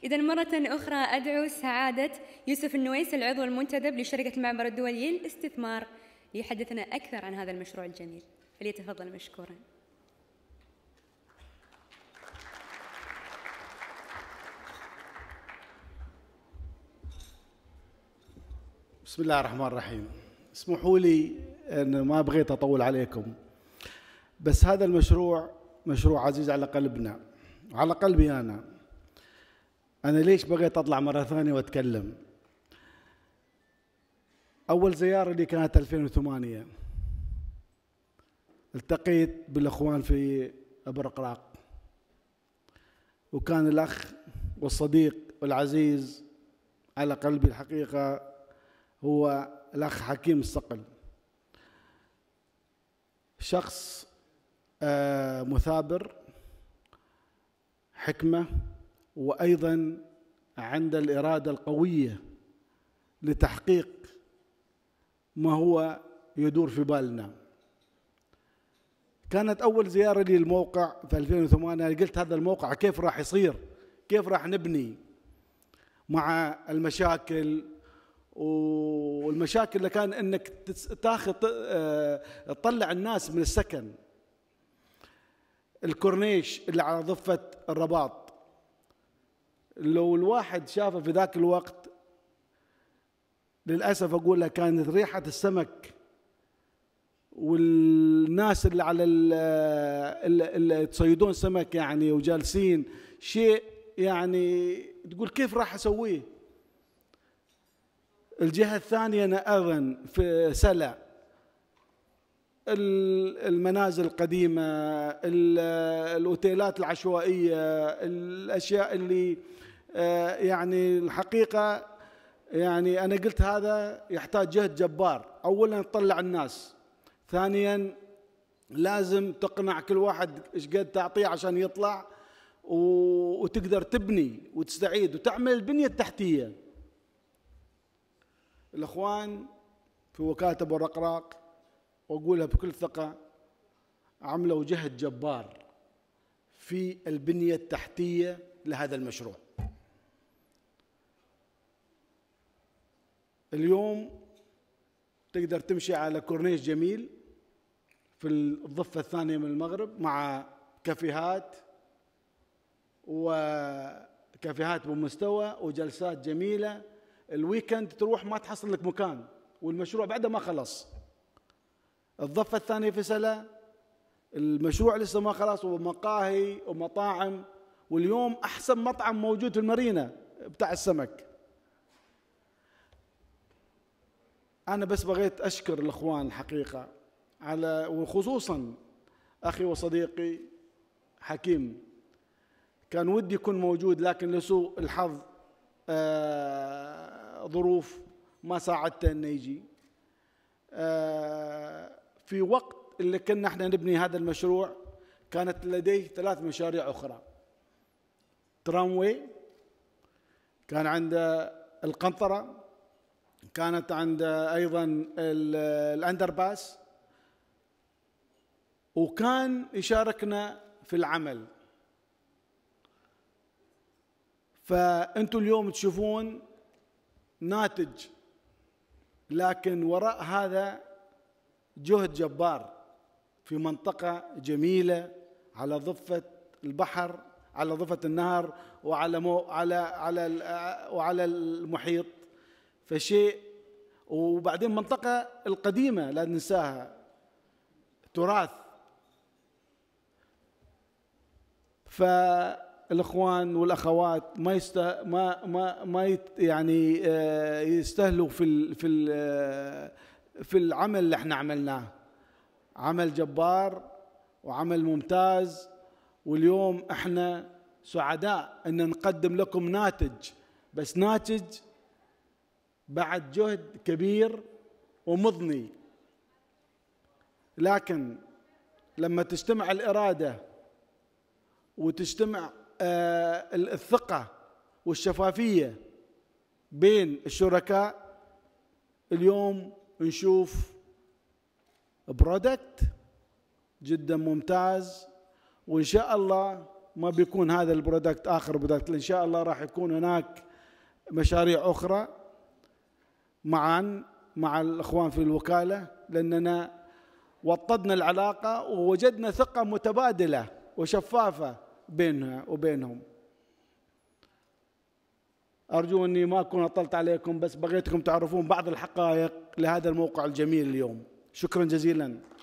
إذا مرة أخرى أدعو سعادة يوسف النويس العضو المنتدب لشركة المعبر الدولي للاستثمار ليحدثنا أكثر عن هذا المشروع الجميل، فليتفضل مشكورا. بسم الله الرحمن الرحيم. اسمحوا لي أن ما بغيت أطول عليكم، بس هذا المشروع مشروع عزيز على قلبنا وعلى قلبي أنا ليش بغيت أطلع مرة ثانية وأتكلم؟ أول زيارة لي كانت 2008، التقيت بالأخوان في أبو رقراق، وكان الأخ والصديق والعزيز على قلبي الحقيقة هو الأخ حكيم الصقل، شخص مثابر، حكمة، وأيضا عند الإرادة القوية لتحقيق ما هو يدور في بالنا. كانت أول زيارة لي الموقع في 2008، قلت هذا الموقع كيف راح يصير، كيف راح نبني مع المشاكل، والمشاكل اللي كان انك تاخذ تطلع الناس من السكن، الكورنيش اللي على ضفة الرباط لو الواحد شافه في ذاك الوقت للأسف أقول لك كانت ريحة السمك، والناس اللي على اللي تصيدون سمك يعني وجالسين شيء يعني تقول كيف راح أسويه. الجهة الثانية أنا أيضا في سلا، المنازل القديمة، الأوتيلات العشوائية، الأشياء اللي يعني الحقيقة يعني أنا قلت هذا يحتاج جهد جبار. أولا تطلع الناس، ثانيا لازم تقنع كل واحد إيش قد تعطيه عشان يطلع وتقدر تبني وتستعيد وتعمل البنية التحتية. الأخوان في وكالة أبو الرقراق وأقولها بكل ثقة عملوا جهد جبار في البنية التحتية لهذا المشروع. اليوم تقدر تمشي على كورنيش جميل في الضفة الثانية من المغرب مع كافيهات وكافيهات بمستوى وجلسات جميلة. الويكند تروح ما تحصل لك مكان، والمشروع بعده ما خلص. الضفة الثانية في سلا المشروع لسه ما خلص، ومقاهي ومطاعم، واليوم أحسن مطعم موجود في المارينا بتاع السمك. أنا بس بغيت أشكر الأخوان الحقيقة على، وخصوصا أخي وصديقي حكيم، كان ودي يكون موجود لكن لسوء الحظ ظروف ما ساعدته انه يجي. في وقت اللي كنا احنا نبني هذا المشروع كانت لديه 3 مشاريع اخرى. تراموي، كان عنده القنطرة، كانت عنده ايضا الاندرباس، وكان يشاركنا في العمل. فأنتم اليوم تشوفون ناتج، لكن وراء هذا جهد جبار في منطقة جميلة على ضفة البحر، على ضفة النهر، وعلى المحيط، فشيء. وبعدين منطقة القديمة لا ننساها، تراث. الأخوان والأخوات ما يعني يستاهلوا في العمل اللي احنا عملناه. عمل جبار وعمل ممتاز، واليوم احنا سعداء ان نقدم لكم ناتج، بس ناتج بعد جهد كبير ومضني. لكن لما تجتمع الإرادة وتجتمع الثقة والشفافية بين الشركاء، اليوم نشوف برودكت جدا ممتاز، وإن شاء الله ما بيكون هذا البرودكت آخر برودكت، إن شاء الله راح يكون هناك مشاريع أخرى معا مع الإخوان في الوكالة، لأننا وطدنا العلاقة ووجدنا ثقة متبادلة وشفافة بينها وبينهم. أرجو أني ما أكون أطلت عليكم، بس بغيتكم تعرفون بعض الحقائق لهذا الموقع الجميل اليوم. شكرا جزيلا.